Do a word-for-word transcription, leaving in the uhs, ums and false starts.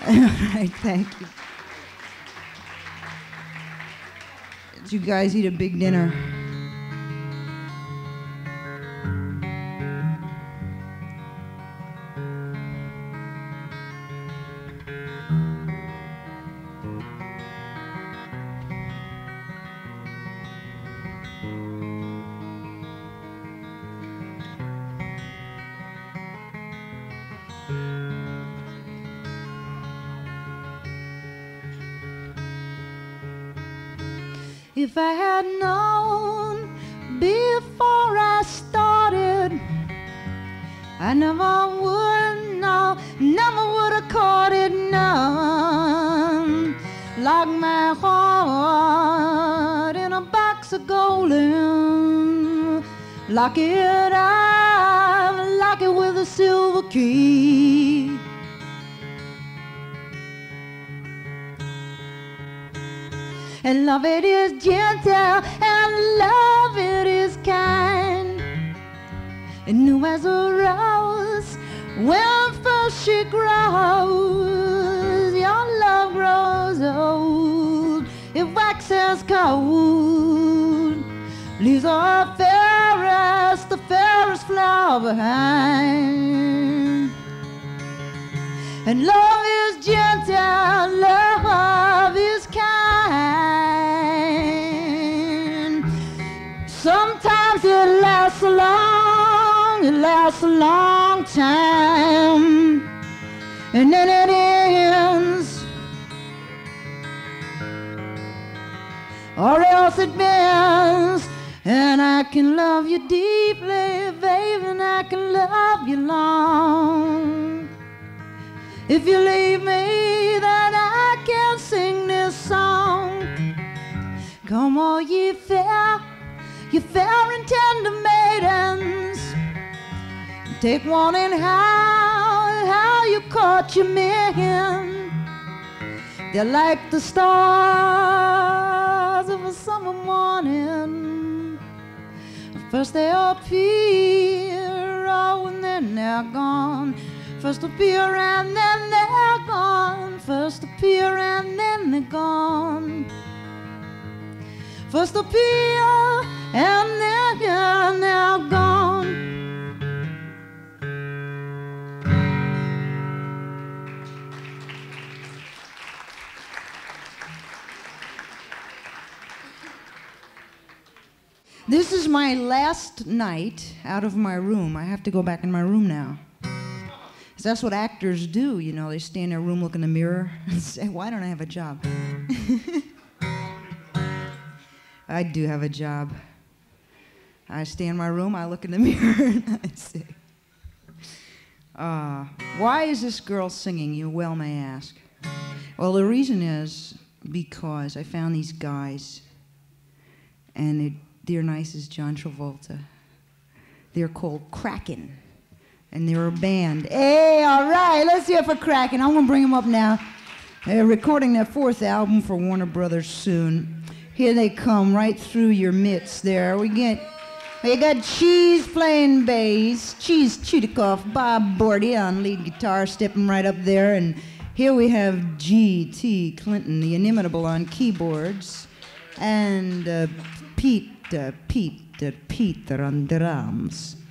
All right, thank you. Did you guys eat a big dinner? If I had known before I started, I never would know, never would have caught it, none. Like my heart in a box of golden, lock it up, lock it with a silver key. And love it is gentle, and love it is kind, and new as a rose when first she grows. Your love grows old, it waxes cold, leaves the fairest, the fairest flower behind. And love is gentle, love is kind. Sometimes it lasts a long, it lasts a long time, and then it ends, or else it bends. And I can love you deeply, baby, and I can love you long. If you leave me, then I can sing this song. Come all ye fair, ye fair and tender maidens, take warning how, how you caught your men. They're like the stars of a summer morning. First they appear, oh, and then they're gone. First appear and then they're gone. First appear and then they're gone. First appear and then they're gone. This is my last night out of my room. I have to go back in my room now. That's what actors do, you know. They stay in their room, look in the mirror, and say, why don't I have a job? I do have a job. I stay in my room, I look in the mirror, and I say, uh, why is this girl singing, you well may ask? Well, the reason is because I found these guys, and it, they're nice as John Travolta. They're called Kraken. And they're a band. Hey, all right, let's hear it for Kraken. I'm gonna bring them up now. They're recording their fourth album for Warner Brothers soon. Here they come, right through your midst there. We get, we got Cheese playing bass, Cheese Chudikoff, Bob Bordy on lead guitar, stepping right up there. And here we have G T Clinton, the inimitable, on keyboards. And uh, Pete, uh, Pete, uh, Peter on drums.